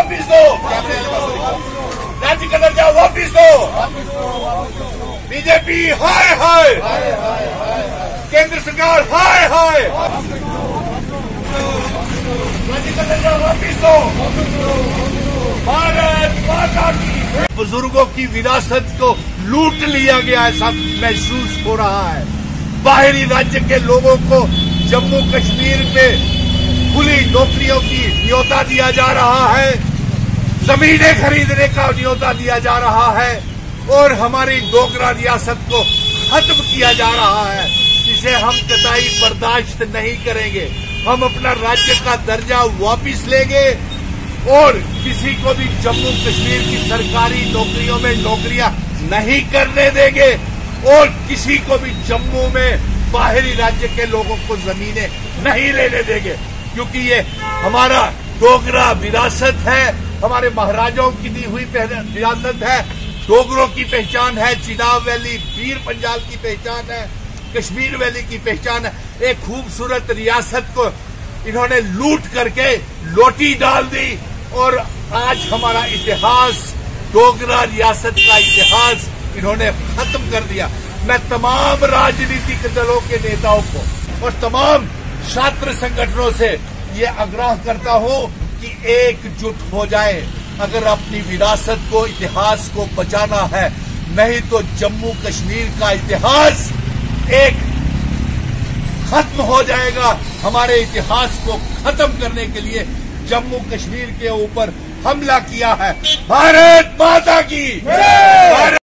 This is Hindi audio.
वापिस दो, राज्य का दर्जा वापिस दो। बीजेपी हाय हाय, केंद्र सरकार हाय हाय, राज्य का दर्जा वापिस दो। भारत माता की। बुजुर्गों की विरासत को लूट लिया गया ऐसा महसूस हो रहा है। बाहरी राज्य के लोगों को जम्मू कश्मीर में खुली नौकरियों की न्योता दिया जा रहा है, जमीनें खरीदने का न्योता दिया जा रहा है और हमारी डोगरा रियासत को खत्म किया जा रहा है, जिसे हम कतई बर्दाश्त नहीं करेंगे। हम अपना राज्य का दर्जा वापिस लेंगे और किसी को भी जम्मू कश्मीर की सरकारी नौकरियों में नौकरियां नहीं करने देंगे और किसी को भी जम्मू में बाहरी राज्य के लोगों को जमीनें नहीं लेने देंगे, क्योंकि ये हमारा डोगरा विरासत है, हमारे महाराजाओं की दी हुई विरासत है, डोगरों की पहचान है, चिनाब वैली पीर पंजाल की पहचान है, कश्मीर वैली की पहचान है। एक खूबसूरत रियासत को इन्होंने लूट करके लोटी डाल दी और आज हमारा इतिहास, डोगरा रियासत का इतिहास इन्होंने खत्म कर दिया। मैं तमाम राजनीतिक दलों के नेताओं को और तमाम छात्र संगठनों से ये आग्रह करता हूं कि एकजुट हो जाए अगर अपनी विरासत को, इतिहास को बचाना है। नहीं तो जम्मू कश्मीर का इतिहास एक खत्म हो जाएगा। हमारे इतिहास को खत्म करने के लिए जम्मू कश्मीर के ऊपर हमला किया है। भारत माता की।